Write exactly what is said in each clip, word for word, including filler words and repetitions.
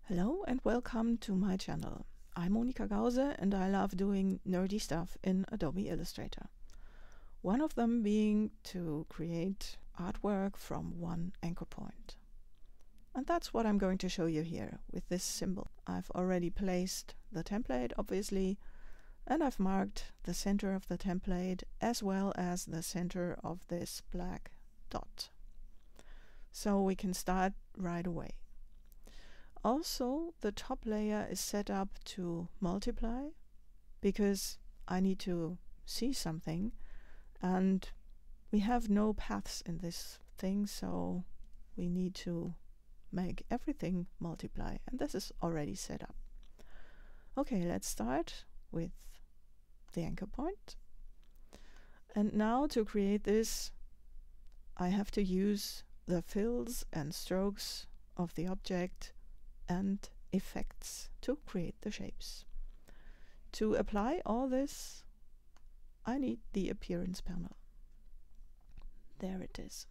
Hello and welcome to my channel. I'm Monika Gause and I love doing nerdy stuff in Adobe Illustrator. One of them being to create artwork from one anchor point. And that's what I'm going to show you here with this symbol. I've already placed the template, obviously, and I've marked the center of the template as well as the center of this black dot. So we can start right away. Also, the top layer is set up to multiply because I need to see something, and we have no paths in this thing, so we need to make everything multiply, and this is already set up. Okay, let's start with the anchor point. And now to create this, I have to use the fills and strokes of the object and effects to create the shapes. To apply all this, I need the appearance panel. There it is.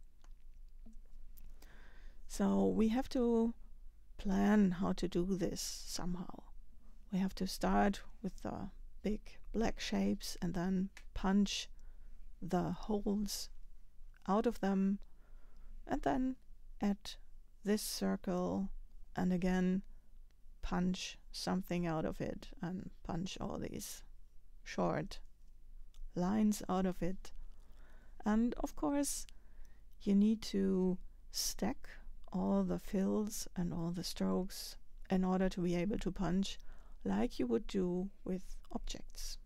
So we have to plan how to do this somehow. We have to start with the big black shapes and then punch the holes out of them, and then add this circle and again punch something out of it and punch all these short lines out of it. And of course you need to stack all the fills and all the strokes in order to be able to punch like you would do with objects.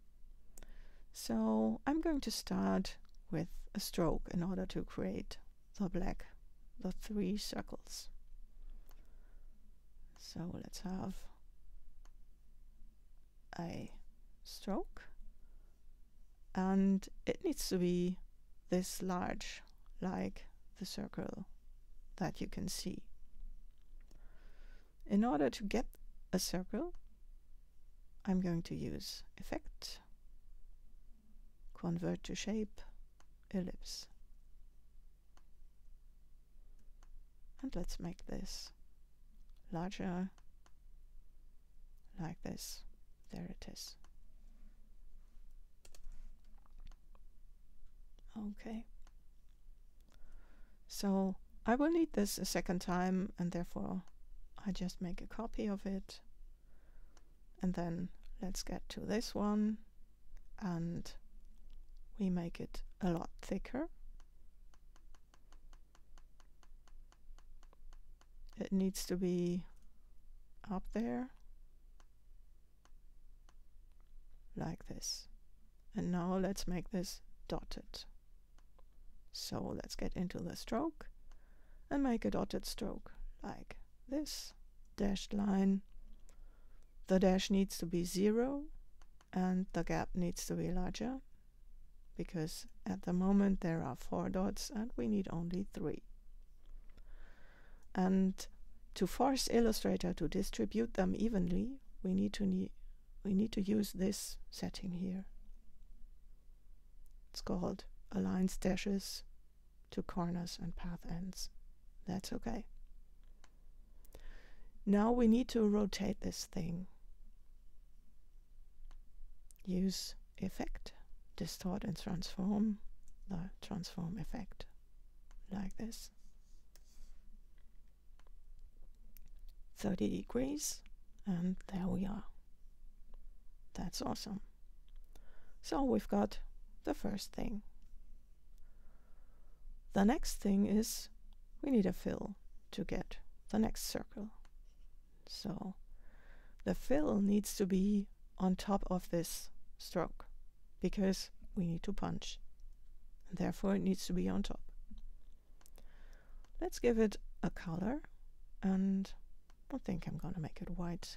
So I'm going to start with a stroke in order to create the black, the three circles. So let's have a stroke, and it needs to be this large, like the circle that you can see. In order to get a circle, I'm going to use Effect, Convert to Shape, Ellipse. And let's make this larger, like this. There it is. Okay. So I will need this a second time, and therefore I just make a copy of it. And then let's get to this one, and we make it a lot thicker. It needs to be up there, like this. And now let's make this dotted. So let's get into the stroke and make a dotted stroke like this. Dashed line. The dash needs to be zero and the gap needs to be larger, because at the moment there are four dots and we need only three. And to force Illustrator to distribute them evenly, we need to need we need to use this setting here. It's called Aligns Dashes to Corners and Path Ends. That's okay. Now we need to rotate this thing. Use Effect, Distort and Transform, the transform effect, like this. thirty degrees, and there we are. That's awesome. So we've got the first thing. The next thing is we need a fill to get the next circle. So the fill needs to be on top of this stroke because we need to punch, and therefore it needs to be on top. Let's give it a color, and I think I'm going to make it white.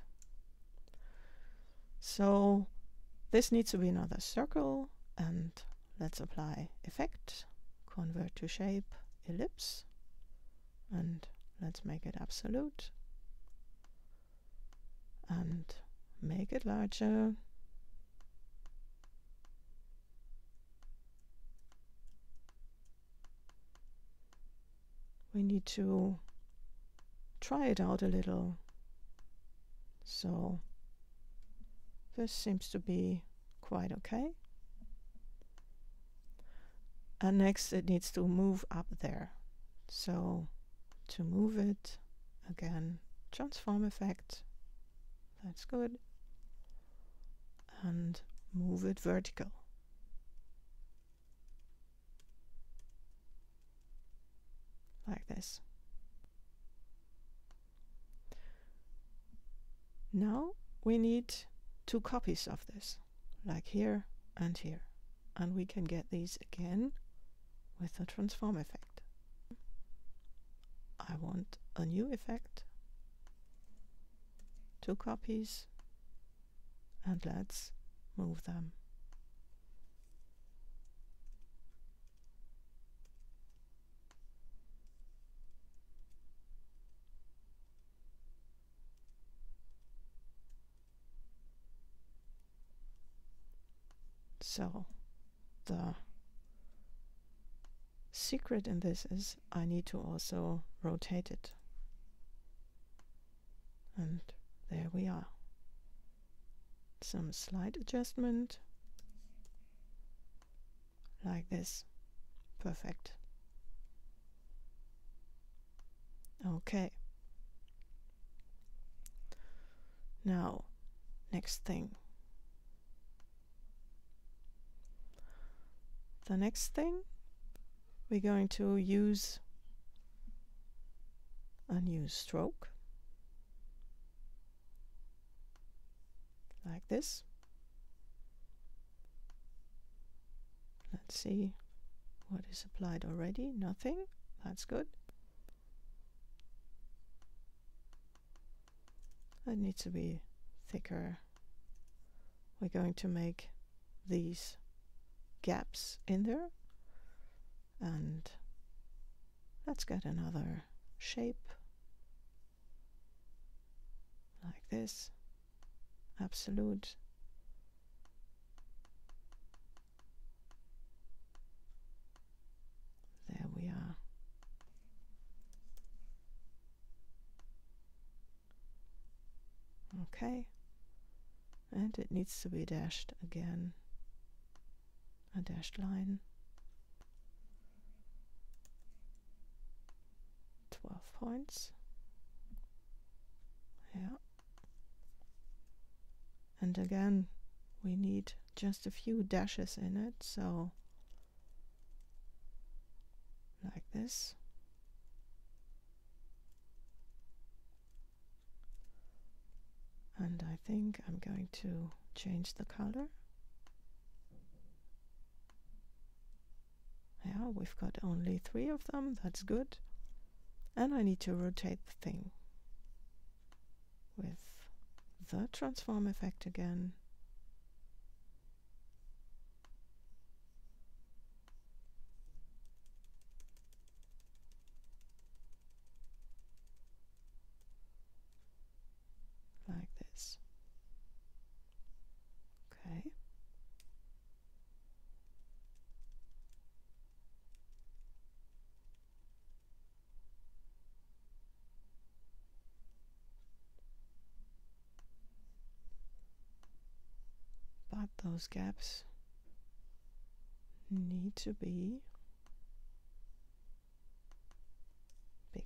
So this needs to be another circle, and let's apply Effect, Convert to Shape, Ellipse, and let's make it absolute and make it larger. We need to try it out a little So this seems to be quite okay. And next it needs to move up there. So to move it, again, transform effect, that's good. And move it vertical. Like this. Now we need two copies of this, like here and here. And we can get these again with the transform effect. I want a new effect, two copies, and let's move them. So the secret in this is I need to also rotate it. And there we are. Some slight adjustment. Like this. Perfect. Okay. Now, next thing. The next thing, we're going to use a new stroke. Like this. Let's see what is applied already. Nothing. That's good. It needs to be thicker. We're going to make these gaps in there. And let's get another shape. Like this. Absolute. There we are. Okay. And it needs to be dashed again. A dashed line. twelve points. Yeah. And again, we need just a few dashes in it, so like this. And I think I'm going to change the color. Yeah, we've got only three of them, that's good. And I need to rotate the thing with the transform effect again. Like this. Okay. But those gaps need to be bigger.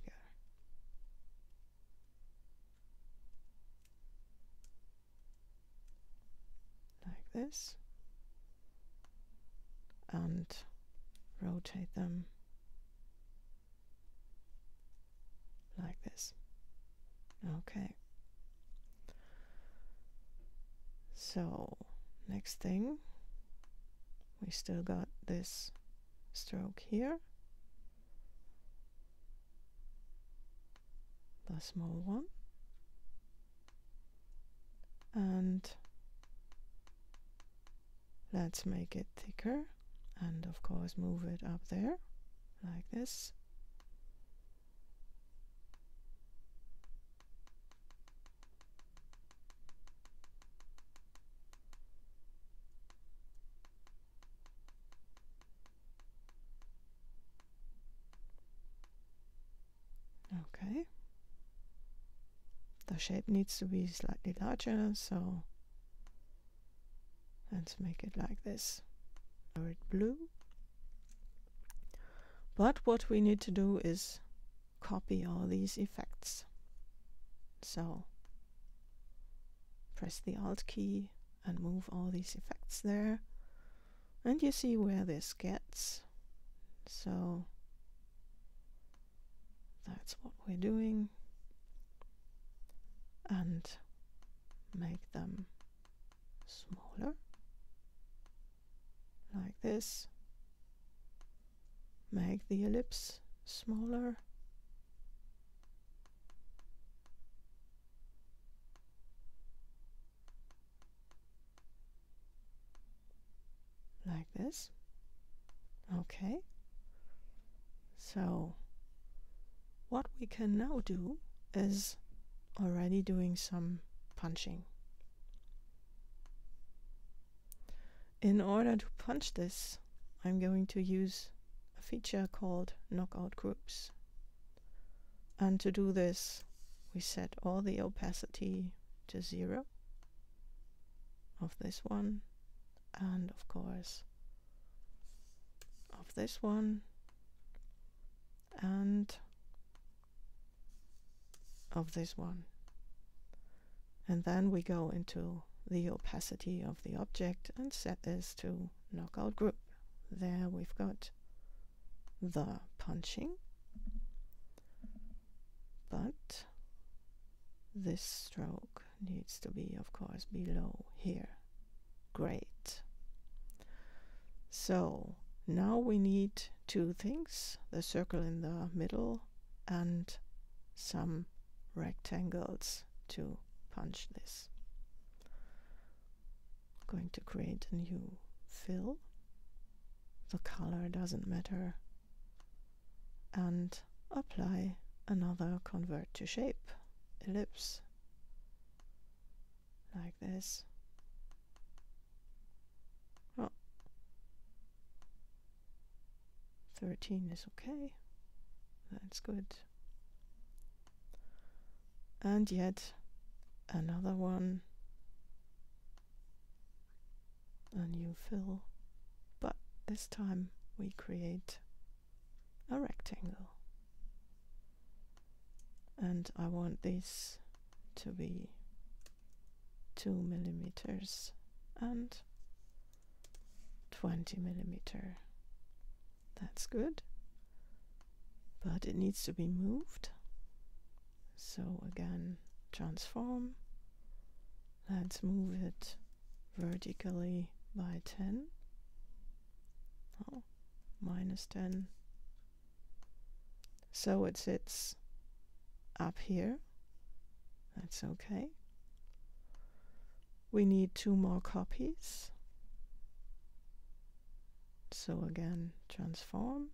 Like this. And rotate them like this. Okay. So next thing, we still got this stroke here, the small one, and let's make it thicker and of course move it up there like this. Okay. The shape needs to be slightly larger, so let's make it like this. Color it blue. But what we need to do is copy all these effects. So press the Alt key and move all these effects there. And you see where this gets. So that's what we're doing. And make them smaller. Like this. Make the ellipse smaller. Like this. Okay. So what we can now do is already doing some punching. In order to punch this, I'm going to use a feature called knockout groups. And to do this, we set all the opacity to zero of this one, and of course of this one, and of this one. And then we go into the opacity of the object and set this to knockout group. There we've got the punching, but this stroke needs to be, of course, below here. Great. So now we need two things, the circle in the middle and some rectangles to punch this. I'm going to create a new fill. The color doesn't matter. And apply another convert to shape ellipse. Like this. Oh. thirteen is okay. That's good. And yet another one, a new fill, but this time we create a rectangle. And I want this to be two millimeters and twenty millimeter. That's good, but it needs to be moved. So again, transform. Let's move it vertically by ten. Oh, minus ten. So it sits up here. That's okay. We need two more copies. So again, transform.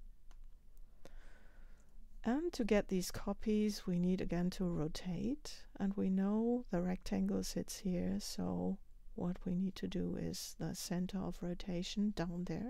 And to get these copies, we need again to rotate. And we know the rectangle sits here, so what we need to do is the center of rotation down there.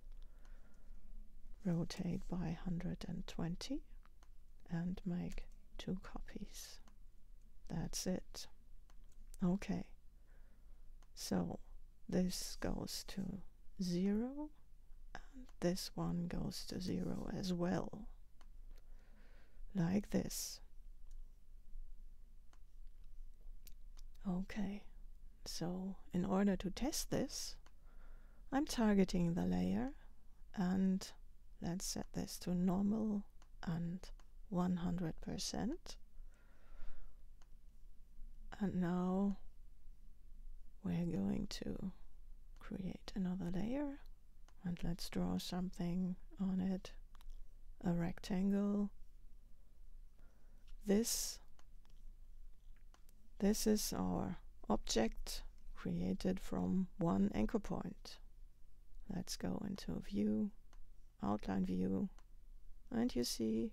Rotate by one hundred twenty and make two copies. That's it. Okay. So this goes to zero and this one goes to zero as well. Like this. Okay, so in order to test this, I'm targeting the layer and let's set this to normal and one hundred percent. And now we're going to create another layer and let's draw something on it, a rectangle. This, this is our object created from one anchor point. Let's go into view, outline view, and you see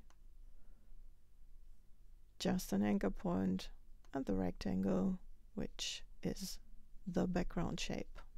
just an anchor point and the rectangle, which is the background shape.